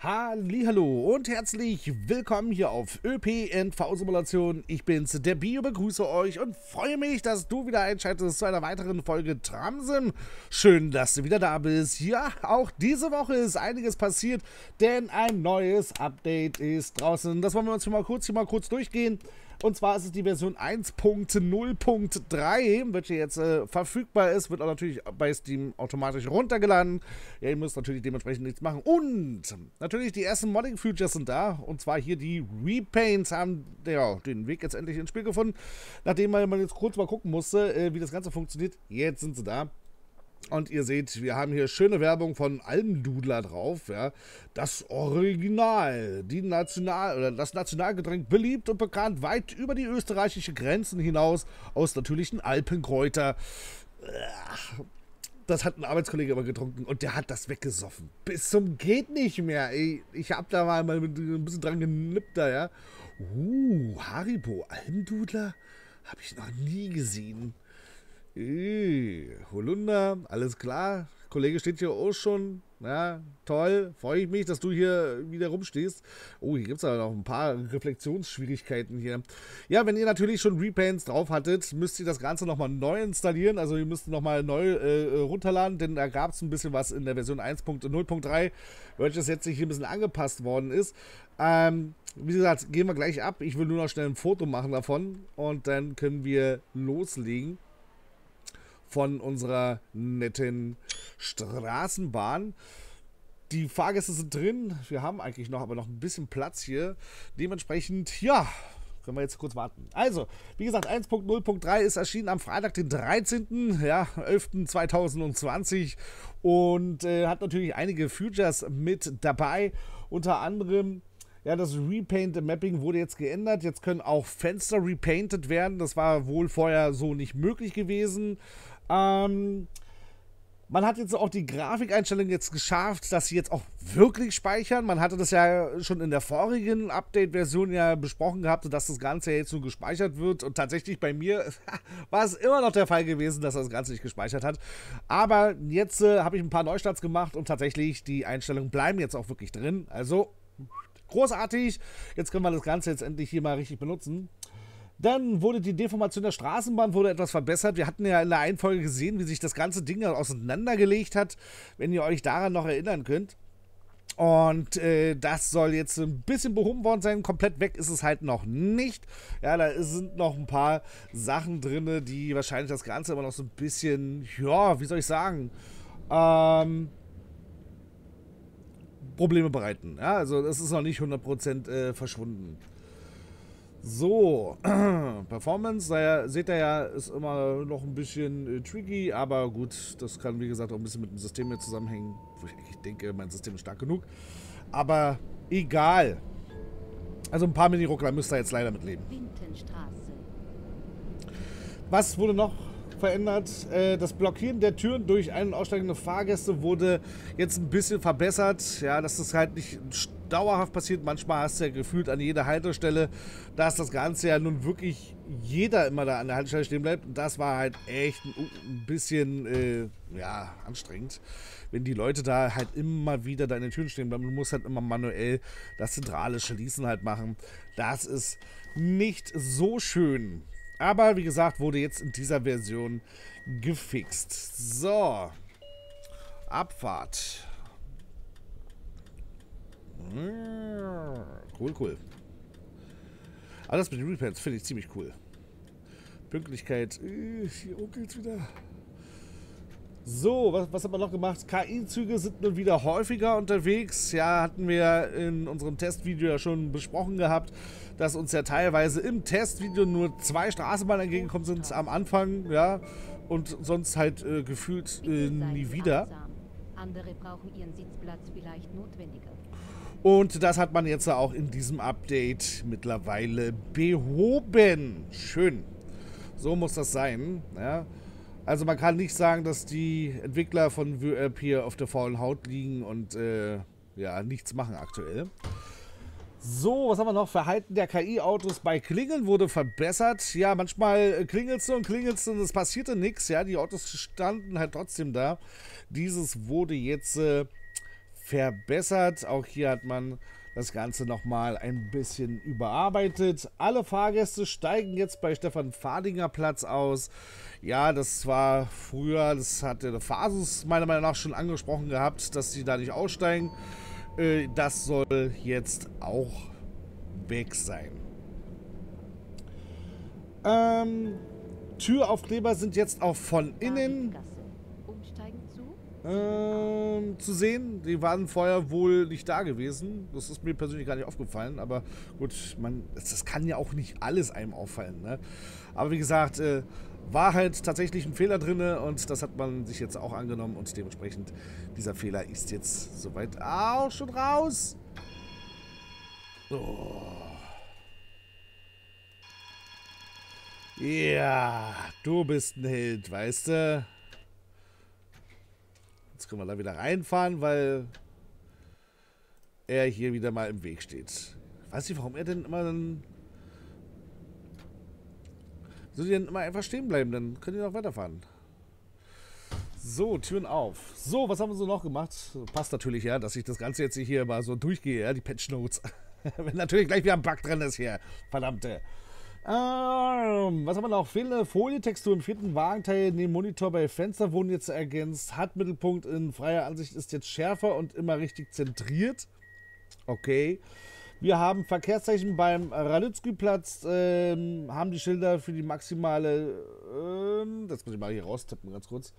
Hallihallo und herzlich willkommen hier auf ÖPNV-Simulation. Ich bin's, der Bio, begrüße euch und freue mich, dass du wieder einschaltest zu einer weiteren Folge Tramsim. Schön, dass du wieder da bist. Ja, auch diese Woche ist einiges passiert, denn ein neues Update ist draußen. Das wollen wir uns hier mal kurz durchgehen. Und zwar ist es die Version 1.0.3, welche jetzt verfügbar ist, wird auch natürlich bei Steam automatisch runtergeladen. Ja, ihr müsst natürlich dementsprechend nichts machen. Und natürlich die ersten Modding-Features sind da. Und zwar hier die Repaints haben ja, den Weg jetzt endlich ins Spiel gefunden. Nachdem man jetzt kurz mal gucken musste, wie das Ganze funktioniert. Jetzt sind sie da. Und ihr seht, wir haben hier schöne Werbung von Almdudler drauf, ja. Das Original, das Nationalgetränk, beliebt und bekannt, weit über die österreichischen Grenzen hinaus, aus natürlichen Alpenkräuter. Das hat ein Arbeitskollege immer getrunken und der hat das weggesoffen. Bis zum geht nicht mehr, ey. Ich hab da mal ein bisschen dran genippt da, ja. Haribo Almdudler? Hab ich noch nie gesehen. Holunder, alles klar. Kollege steht hier auch schon. Ja, toll. Freue ich mich, dass du hier wieder rumstehst. Oh, hier gibt es aber noch ein paar Reflexionsschwierigkeiten hier. Ja, wenn ihr natürlich schon Repaints drauf hattet, müsst ihr das Ganze nochmal neu installieren. Also ihr müsst nochmal neu runterladen, denn da gab es ein bisschen was in der Version 1.0.3, welches jetzt hier ein bisschen angepasst worden ist. Wie gesagt, gehen wir gleich ab. Ich will nur noch schnell ein Foto machen davon und dann können wir loslegen von unserer netten Straßenbahn. Die Fahrgäste sind drin. Wir haben eigentlich aber noch ein bisschen Platz hier. Dementsprechend, ja, können wir jetzt kurz warten. Also, wie gesagt, 1.0.3 ist erschienen am Freitag, den 13. Ja, 11.2020 und hat natürlich einige Features mit dabei. Unter anderem, ja, das Repaint-Mapping wurde jetzt geändert. Jetzt können auch Fenster repainted werden. Das war wohl vorher so nicht möglich gewesen. Man hat jetzt auch die Grafikeinstellung jetzt geschafft, dass sie jetzt auch wirklich speichern. Man hatte das ja schon in der vorigen Update-Version ja besprochen gehabt, dass das Ganze jetzt so gespeichert wird. Und tatsächlich bei mir war es immer noch der Fall gewesen, dass das Ganze nicht gespeichert hat. Aber jetzt habe ich ein paar Neustarts gemacht und tatsächlich die Einstellungen bleiben jetzt auch wirklich drin. Also großartig. Jetzt können wir das Ganze jetzt endlich hier mal richtig benutzen. Dann wurde die Deformation der Straßenbahn etwas verbessert. Wir hatten ja in der einen Folge gesehen, wie sich das ganze Ding auseinandergelegt hat, wenn ihr euch daran noch erinnern könnt. Und das soll jetzt ein bisschen behoben worden sein. Komplett weg ist es halt noch nicht. Ja, da sind noch ein paar Sachen drin, die wahrscheinlich das Ganze immer noch so ein bisschen, ja, wie soll ich sagen, Probleme bereiten. Ja, also das ist noch nicht 100% verschwunden. So, Performance, daher seht ihr ja, ist immer noch ein bisschen tricky, aber gut, das kann wie gesagt auch ein bisschen mit dem System hier zusammenhängen, wo ich eigentlich denke, mein System ist stark genug, aber egal. Also ein paar Mini-Ruckler müsst ihr jetzt leider mitleben. Was wurde noch verändert? Das Blockieren der Türen durch ein- und aussteigende Fahrgäste wurde jetzt ein bisschen verbessert, ja, dass das halt nicht dauerhaft passiert. Manchmal hast du ja gefühlt an jeder Haltestelle, dass das Ganze ja nun wirklich jeder immer da an der Haltestelle stehen bleibt. Und das war halt echt ein bisschen, ja, anstrengend, wenn die Leute da halt immer wieder da in den Türen stehen bleiben. Du musst halt immer manuell das zentrale Schließen halt machen. Das ist nicht so schön. Aber wie gesagt, wurde jetzt in dieser Version gefixt. So. Abfahrt. Cool. Aber das mit den Repaints finde ich ziemlich cool. Pünktlichkeit. Hier ruckelt's wieder. So, was haben wir noch gemacht? KI-Züge sind nun wieder häufiger unterwegs. Ja, hatten wir in unserem Testvideo ja schon besprochen gehabt, dass uns ja teilweise im Testvideo nur 2 Straßenbahnen entgegengekommen sind am Anfang, ja, und sonst halt gefühlt nie wieder. Andere brauchen ihren Sitzplatz vielleicht notwendiger. Und das hat man jetzt auch in diesem Update mittlerweile behoben. Schön. So muss das sein. Ja. Also man kann nicht sagen, dass die Entwickler von WÖRP hier auf der faulen Haut liegen und ja, nichts machen aktuell. So, was haben wir noch? Verhalten der KI-Autos bei Klingeln wurde verbessert. Ja, manchmal klingelst du und es passierte nichts. Ja, die Autos standen halt trotzdem da. Dieses wurde jetzt verbessert. Auch hier hat man das Ganze nochmal ein bisschen überarbeitet. Alle Fahrgäste steigen jetzt bei Stefan-Fadinger-Platz aus. Ja, das war früher, das hatte der Fasus meiner Meinung nach schon angesprochen gehabt, dass sie da nicht aussteigen. Das soll jetzt auch weg sein. Türaufkleber sind jetzt auch von innen zu sehen. Die waren vorher wohl nicht da gewesen. Das ist mir persönlich gar nicht aufgefallen. Aber gut, das kann ja auch nicht alles einem auffallen. Ne? Aber wie gesagt, war halt tatsächlich ein Fehler drin und das hat man sich jetzt auch angenommen und dementsprechend dieser Fehler ist jetzt soweit auch schon raus. Oh. Ja, du bist ein Held, weißt du? Jetzt können wir da wieder reinfahren, weil er hier wieder mal im Weg steht. Ich weiß nicht, warum er denn immer dann... Soll die denn immer einfach stehen bleiben? Dann können die noch weiterfahren. So, Türen auf. So, was haben wir so noch gemacht? Passt natürlich, ja, dass ich das Ganze jetzt hier mal so durchgehe, ja, die Patch Notes. Wenn natürlich gleich wieder ein Bug drin ist hier. Verdammte. Was haben wir noch? Fehlende Folientextur im 4. Wagenteil neben Monitor bei Fenster wurden jetzt ergänzt. Hartmittelpunkt in freier Ansicht ist jetzt schärfer und immer richtig zentriert. Okay. Wir haben Verkehrszeichen beim Ralitzky-Platz, haben die Schilder für die maximale, das muss ich mal hier raustippen, ganz kurz.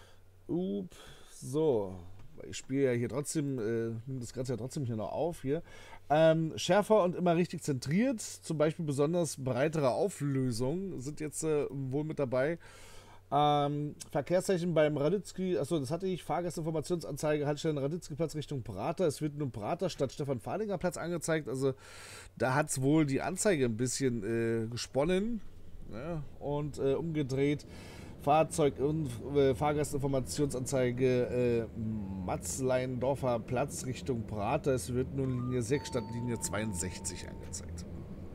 So, ich spiele ja hier trotzdem, nehme das Ganze ja trotzdem hier noch auf, hier. Schärfer und immer richtig zentriert, zum Beispiel besonders breitere Auflösung sind jetzt wohl mit dabei. Verkehrszeichen beim Raditzky, achso, das hatte ich, Fahrgastinformationsanzeige, Haltestellen Raditzky-Platz Richtung Prater. Es wird nun Prater statt Stefan-Fadinger-Platz angezeigt. Also da hat es wohl die Anzeige ein bisschen gesponnen, ja, und umgedreht. Fahrzeug- und Fahrgastinformationsanzeige Matzleindorfer Platz Richtung Prater. Es wird nun Linie 6 statt Linie 62 angezeigt.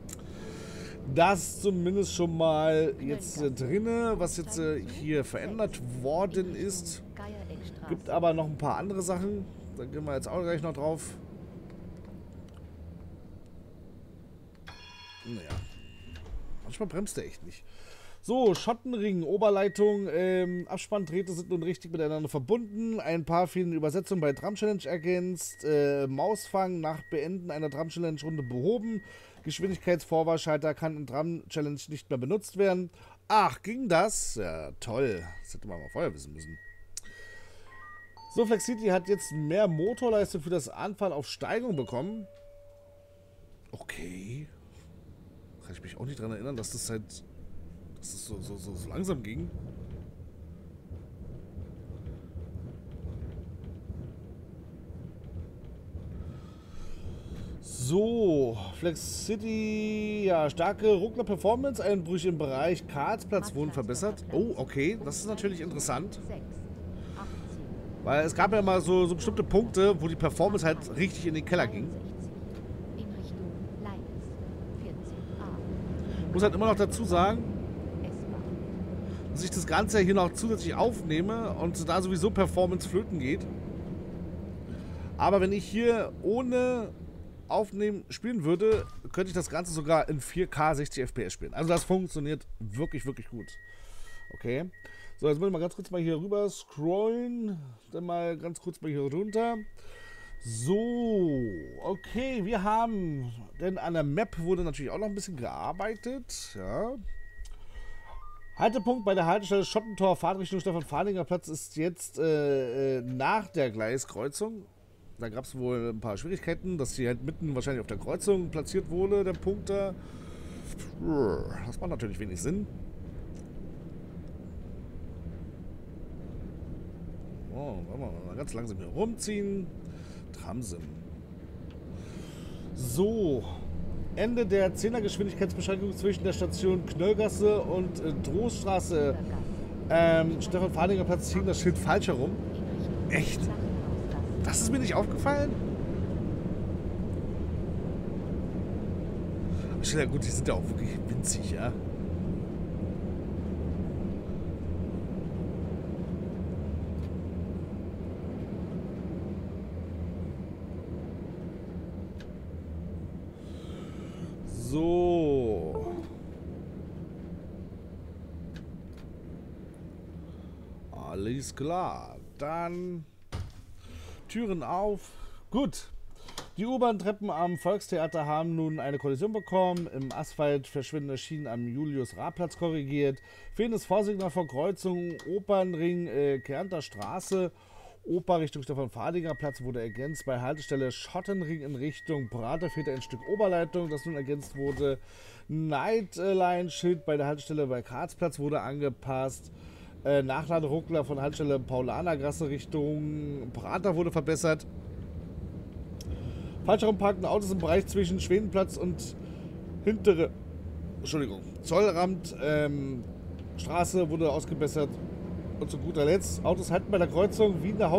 Das zumindest schon mal jetzt drinne, was jetzt hier verändert worden ist. Gibt aber noch ein paar andere Sachen. Da gehen wir jetzt auch gleich noch drauf. Naja. Manchmal bremst er echt nicht. So, Schottenring, Oberleitung, Abspanndrähte sind nun richtig miteinander verbunden. Ein paar fehlende Übersetzungen bei Drum Challenge ergänzt. Mausfang nach Beenden einer Drum Challenge Runde behoben. Geschwindigkeitsvorwahlschalter kann in Drum Challenge nicht mehr benutzt werden. Ach, ging das? Ja, toll. Das hätte man mal vorher wissen müssen. So, Flex City hat jetzt mehr Motorleistung für das Anfahren auf Steigung bekommen. Okay. Kann ich mich auch nicht daran erinnern, dass das halt... dass es so langsam ging. So, Flex City, ja, starke Ruckler-Performance-Einbrüche im Bereich Kartsplatz wurden verbessert. Oh, okay, das ist natürlich interessant. Weil es gab ja mal so bestimmte Punkte, wo die Performance halt richtig in den Keller ging. Ich muss halt immer noch dazu sagen, dass ich das Ganze hier noch zusätzlich aufnehme und da sowieso Performance flöten geht. Aber wenn ich hier ohne Aufnehmen spielen würde, könnte ich das Ganze sogar in 4K 60 FPS spielen. Also das funktioniert wirklich, wirklich gut. Okay. So, jetzt muss ich mal ganz kurz mal hier rüber scrollen. Dann mal ganz kurz mal hier runter. So, okay, wir haben, denn an der Map wurde natürlich auch noch ein bisschen gearbeitet. Ja. Haltepunkt bei der Haltestelle Schottentor, Fahrtrichtung Stefan-Fadinger Platz ist jetzt nach der Gleiskreuzung. Da gab es wohl ein paar Schwierigkeiten, dass sie halt mitten wahrscheinlich auf der Kreuzung platziert wurde, der Punkt da. Das macht natürlich wenig Sinn. Oh, wollen wir mal ganz langsam hier rumziehen. Tramsim. So. Ende der 10er Geschwindigkeitsbeschränkung zwischen der Station Knöllgasse und Drohstraße. Stefan-Fadinger Platz hing das Schild falsch herum. Echt? Das ist mir nicht aufgefallen? Ja gut, die sind ja auch wirklich winzig, ja. So. Alles klar. Dann Türen auf. Gut. Die U-Bahn-Treppen am Volkstheater haben nun eine Kollision bekommen. Im Asphalt verschwindende Schienen am Julius-Raab-Platz korrigiert. Fehlendes Vorsignal vor Kreuzung Opernring, Kärnter Straße. Oper Richtung Stefan-Fadinger-Platz wurde ergänzt. Bei Haltestelle Schottenring in Richtung Prater fehlte ein Stück Oberleitung, das nun ergänzt wurde. Nightline-Schild bei der Haltestelle bei Karlsplatz wurde angepasst. Nachladeruckler von Haltestelle Paulanergasse Richtung Prater wurde verbessert. Falsch herumparkende Autos im Bereich zwischen Schwedenplatz und hintere Zollramt Straße wurde ausgebessert. Und zu guter Letzt, Autos halten bei der Kreuzung Wiener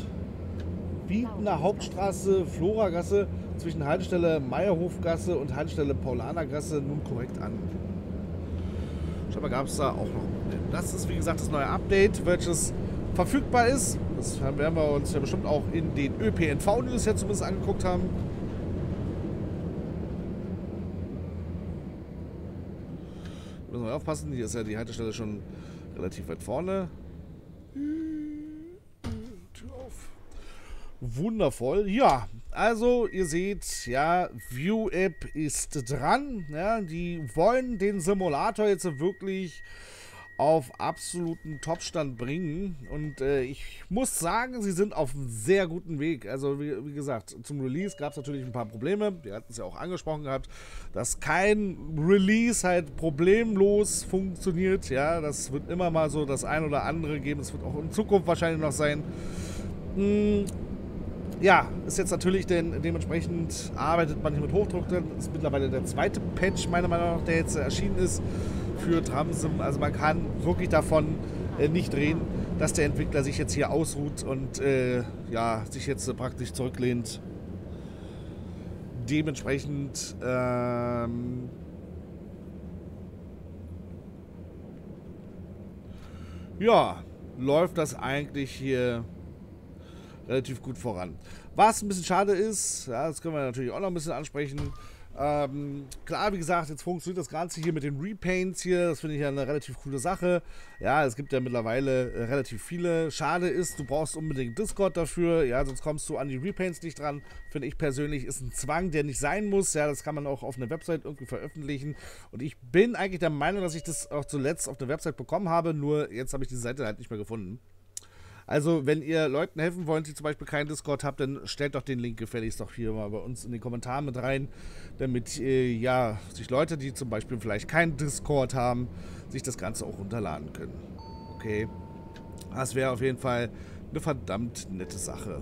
Hauptstraße, Floragasse zwischen Haltestelle Meierhofgasse und Haltestelle Paulanergasse nun korrekt an. Scheinbar gab es da auch noch. Das ist wie gesagt das neue Update, welches verfügbar ist. Das werden wir uns ja bestimmt auch in den ÖPNV-News ja zumindest angeguckt haben. Müssen wir aufpassen, hier ist ja die Haltestelle schon relativ weit vorne. Tür auf. Wundervoll. Ja, also ihr seht, ja, View App ist dran. Ja, die wollen den Simulator jetzt wirklich auf absoluten Topstand bringen. Und ich muss sagen, sie sind auf einem sehr guten Weg. Also wie gesagt, zum Release gab es natürlich ein paar Probleme. Wir hatten es ja auch angesprochen gehabt, dass kein Release halt problemlos funktioniert. Ja, das wird immer mal so das ein oder andere geben. Das wird auch in Zukunft wahrscheinlich noch sein. Ja, ist jetzt natürlich dementsprechend arbeitet man hier mit Hochdruck drin. Das ist mittlerweile der zweite Patch, meiner Meinung nach, der jetzt erschienen ist für Tramsim. Also man kann wirklich davon nicht reden, dass der Entwickler sich jetzt hier ausruht und ja, sich jetzt praktisch zurücklehnt. Dementsprechend ja, läuft das eigentlich hier relativ gut voran. Was ein bisschen schade ist, ja, das können wir natürlich auch noch ein bisschen ansprechen. Klar, wie gesagt, jetzt funktioniert das Ganze hier mit den Repaints hier. Das finde ich ja eine relativ coole Sache. Ja, es gibt ja mittlerweile relativ viele. Schade ist, du brauchst unbedingt Discord dafür. Ja, sonst kommst du an die Repaints nicht dran. Finde ich persönlich, ist ein Zwang, der nicht sein muss. Ja, das kann man auch auf einer Website irgendwie veröffentlichen. Und ich bin eigentlich der Meinung, dass ich das auch zuletzt auf der Website bekommen habe. Nur jetzt habe ich die Seite halt nicht mehr gefunden. Also, wenn ihr Leuten helfen wollt, die zum Beispiel keinen Discord habt, dann stellt doch den Link gefälligst doch hier mal bei uns in die Kommentare mit rein, damit ja, sich Leute, die zum Beispiel vielleicht keinen Discord haben, sich das Ganze auch runterladen können. Okay, das wäre auf jeden Fall eine verdammt nette Sache.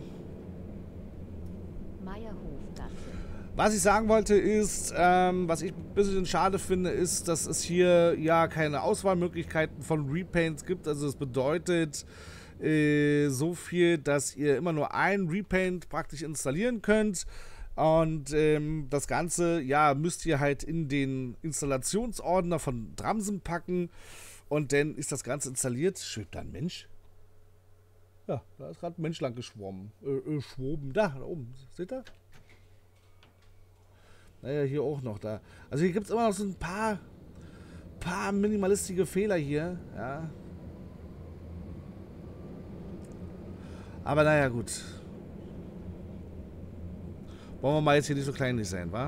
Was ich sagen wollte ist, was ich ein bisschen schade finde, ist, dass es hier ja keine Auswahlmöglichkeiten von Repaints gibt. Also das bedeutet so viel, dass ihr immer nur ein Repaint praktisch installieren könnt. Und das Ganze, ja, müsst ihr halt in den Installationsordner von Tramsim packen. Und dann ist das Ganze installiert. Schwebt da ein Mensch? Ja, da ist gerade ein Mensch lang geschwommen. Schwoben. Da oben. Seht ihr? Naja, hier auch noch da. Also hier gibt es immer noch so ein paar minimalistische Fehler hier. Ja. Aber naja, gut. Wollen wir mal jetzt hier nicht so kleinlich sein, wa?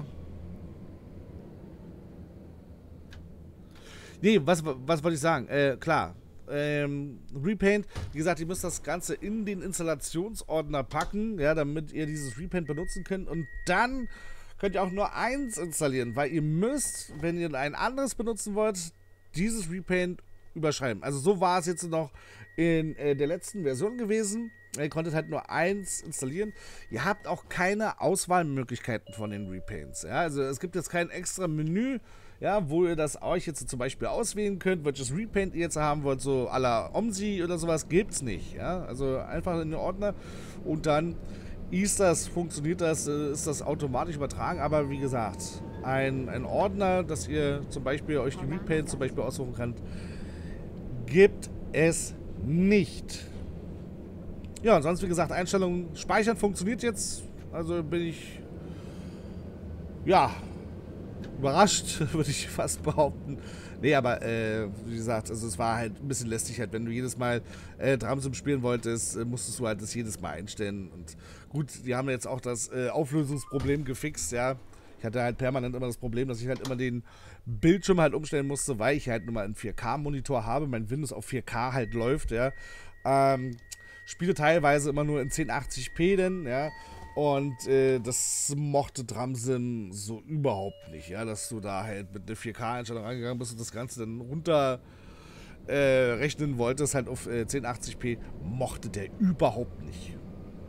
Nee, was wollte ich sagen? Klar. Repaint, wie gesagt, ihr müsst das Ganze in den Installationsordner packen, ja, damit ihr dieses Repaint benutzen könnt. Und dann könnt ihr auch nur eins installieren, weil ihr müsst, wenn ihr ein anderes benutzen wollt, dieses Repaint überschreiben. Also so war es jetzt noch in der letzten Version gewesen. Ihr konntet halt nur eins installieren. Ihr habt auch keine Auswahlmöglichkeiten von den Repaints. Ja? Also es gibt jetzt kein extra Menü, ja, wo ihr das euch jetzt zum Beispiel auswählen könnt, welches Repaint ihr jetzt haben wollt, so à la OMSI oder sowas, gibt's nicht. Ja? Also einfach in den Ordner und dann funktioniert das, ist das automatisch übertragen. Aber wie gesagt, ein Ordner, dass ihr zum Beispiel euch die Repaints zum Beispiel aussuchen könnt, gibt es nicht. Ja, und sonst, wie gesagt, Einstellungen speichern funktioniert jetzt. Also bin ich, ja, überrascht, würde ich fast behaupten. Nee, aber wie gesagt, also es war halt ein bisschen lästig halt, wenn du jedes Mal Tramsim spielen wolltest, musstest du halt das jedes Mal einstellen. Und gut, die haben jetzt auch das Auflösungsproblem gefixt, ja. Ich hatte halt permanent immer das Problem, dass ich halt immer den Bildschirm halt umstellen musste, weil ich halt nur mal einen 4K-Monitor habe, mein Windows auf 4K halt läuft, ja. Spiele teilweise immer nur in 1080p denn, ja. Und das mochte Tramsim so überhaupt nicht, ja, dass du da halt mit einer 4K-Einstellung rangegangen bist und das Ganze dann runter rechnen wolltest, halt auf 1080p, mochte der überhaupt nicht.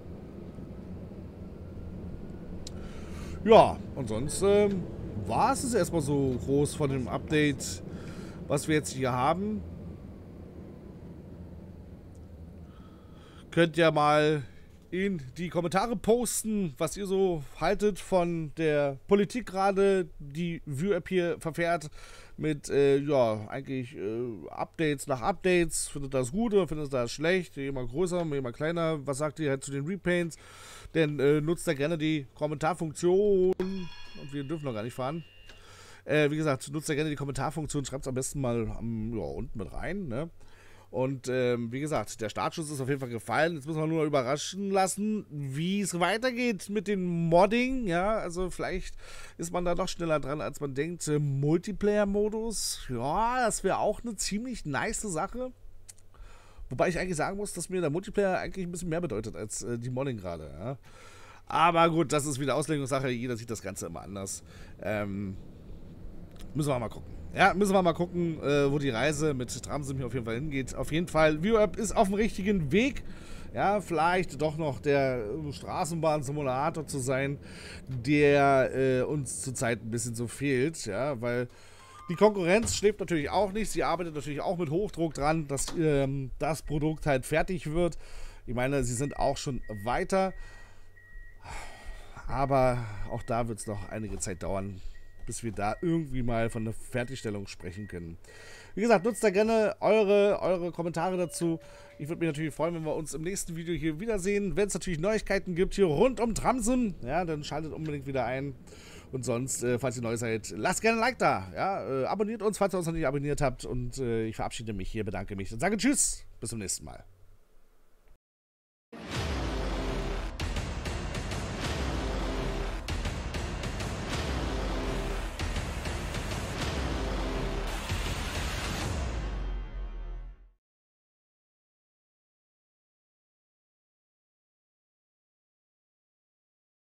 Ja, und sonst war es erstmal so groß von dem Update, was wir jetzt hier haben. Könnt ihr mal in die Kommentare posten, was ihr so haltet von der Politik gerade, die View-App hier verfährt mit, ja, eigentlich Updates nach Updates. Findet das gut oder findet das schlecht? Je mal größer, je mal kleiner. Was sagt ihr halt zu den Repaints? Denn nutzt da gerne die Kommentarfunktion. Und wir dürfen noch gar nicht fahren. Wie gesagt, nutzt da gerne die Kommentarfunktion. Schreibt es am besten mal ja, unten mit rein, ne? Und wie gesagt, der Startschuss ist auf jeden Fall gefallen. Jetzt müssen wir nur überraschen lassen, wie es weitergeht mit dem Modding. Ja, also vielleicht ist man da doch schneller dran, als man denkt. Multiplayer-Modus, ja, das wäre auch eine ziemlich nice Sache. Wobei ich eigentlich sagen muss, dass mir der Multiplayer eigentlich ein bisschen mehr bedeutet als die Modding gerade. Ja. Aber gut, das ist wieder Auslegungssache. Jeder sieht das Ganze immer anders. Müssen wir mal gucken. Ja, müssen wir mal gucken, wo die Reise mit Tramsim hier auf jeden Fall hingeht. Auf jeden Fall, View-App ist auf dem richtigen Weg. Ja, vielleicht doch noch der Straßenbahn-Simulator zu sein, der uns zurzeit ein bisschen so fehlt. Ja, weil die Konkurrenz schläft natürlich auch nicht. Sie arbeitet natürlich auch mit Hochdruck dran, dass das Produkt halt fertig wird. Ich meine, sie sind auch schon weiter. Aber auch da wird es noch einige Zeit dauern, bis wir da irgendwie mal von der Fertigstellung sprechen können. Wie gesagt, nutzt da gerne eure Kommentare dazu. Ich würde mich natürlich freuen, wenn wir uns im nächsten Video hier wiedersehen. Wenn es natürlich Neuigkeiten gibt hier rund um Tramsim, ja, dann schaltet unbedingt wieder ein. Und sonst, falls ihr neu seid, lasst gerne ein Like da. Ja, abonniert uns, falls ihr uns noch nicht abonniert habt. Und ich verabschiede mich hier, bedanke mich und sage Tschüss. Bis zum nächsten Mal.